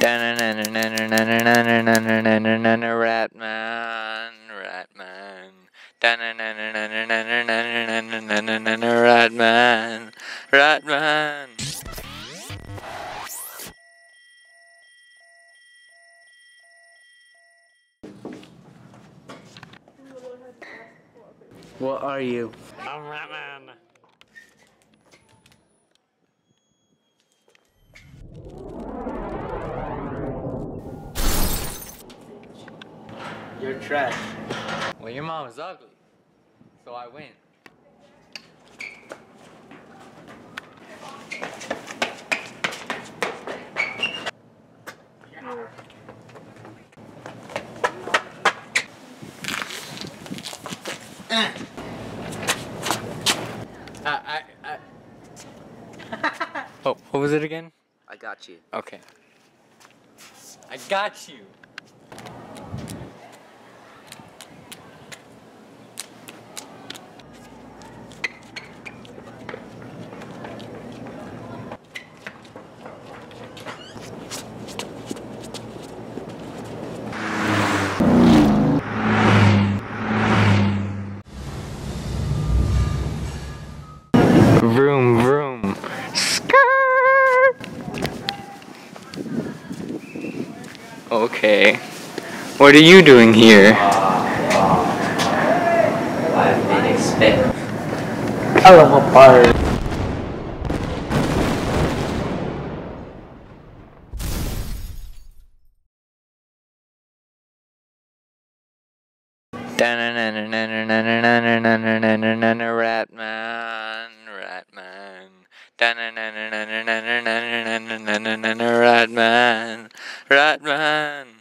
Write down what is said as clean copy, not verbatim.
Ratman, Ratman. Ratman, Ratman. What are you? I'm Ratman. You're trash. Well, your mom is ugly, so I win. Oh, what was it again? I got you. Okay. I got you. Vroom, vroom. Skirt. Okay. What are you doing here? I've been expecting. I love a party. Ratman, Ratman. Ratman, Ratman.